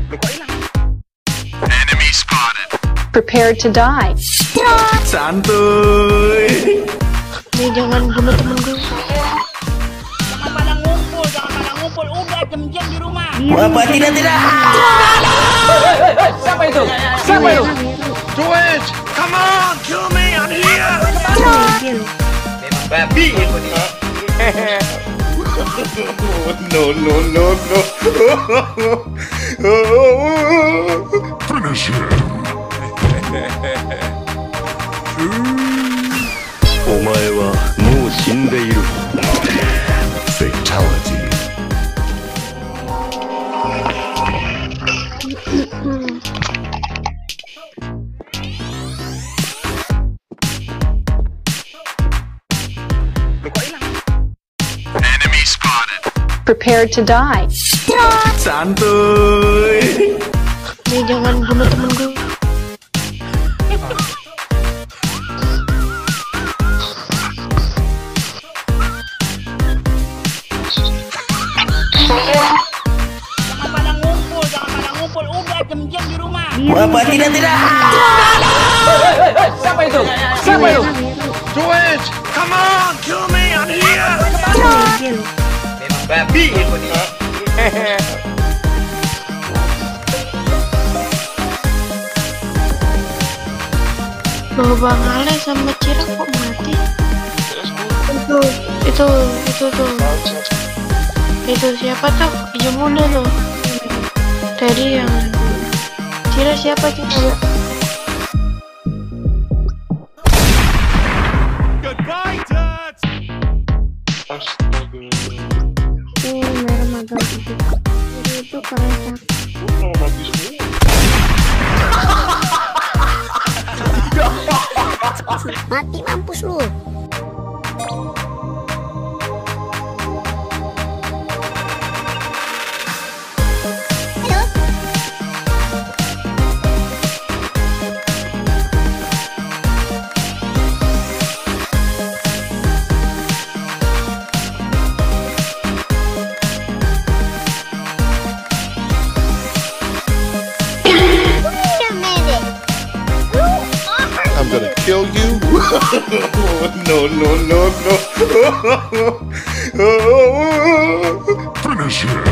Enemy spotted. Prepared to die. Santuy. Jangan bunuh temen gue. Jangan pada ngumpul. Udah jam-jam di rumah. Bapak tidak. Siapa itu? Siapa itu? Twitch, come on, kill me, I'm here. Memang babi itu dia. No. Finish him. お前はもう死んでいる。 Fatality. Enemy spotted. Prepared to die. Santuy. Jangan bunuh temen gue. Jangan pada ngumpul. Udah jam-jam di rumah. Bapak tidak. Siapa itu? Siapa itu? Twitch, come on, kill me, I'm here. Memang babi itu dia. Loh, Bang Ale sama Cira kok mati? Itu siapa tuh? Hijau muda tuh. Tadi yang Cira siapa tuh? Goodbye, Dad. Merah magang itu kereta. Mati mampus lu. I'm gonna kill you. No. Finish him.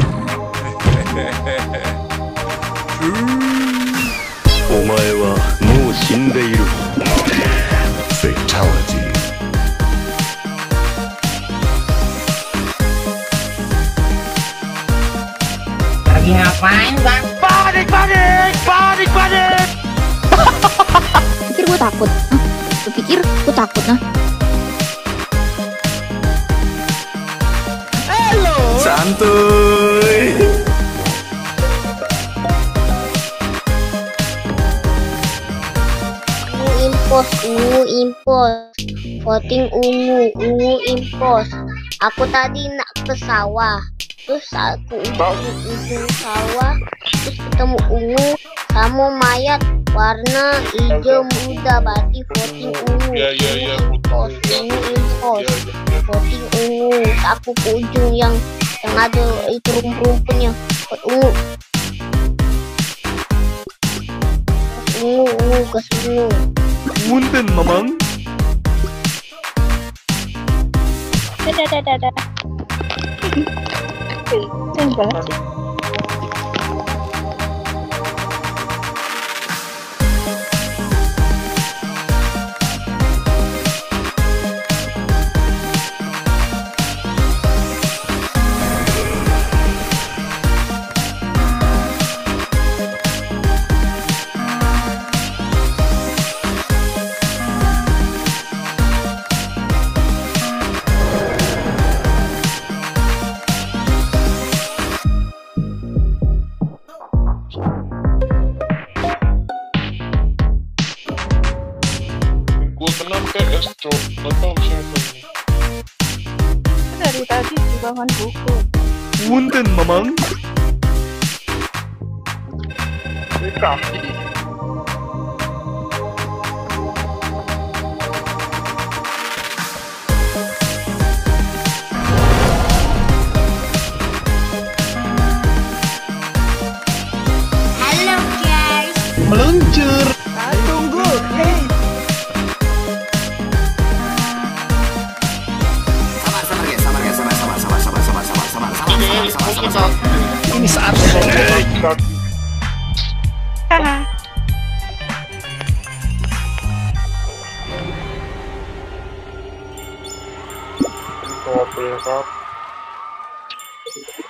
お前はもう死んでいる。 Fatality. Lagi ngapain, Bang? Panik! Pikir gue takut. Lu pikir gue takut nah? Santuy. Impos. Voting ungu impos. Aku tadi nak ke sawah. Terus aku udah di ujung sawah. Terus ketemu ungu sama mayat warna hijau muda. Berarti voting ungu. Impos. Voting ungu. Aku ke ujung yang ada itu rumput-rumputnya. Ungu. Ungu ke ungu. Punten, Mamang. Dadah. Tembak. Gua kenal PS, Cok. Gak tau siapa ini. Dari tadi di bawah buku. Punten, Mamang. Ini kaki. meluncur. Tunggu, hei. Ini saat Haha. Apa ya, Kak?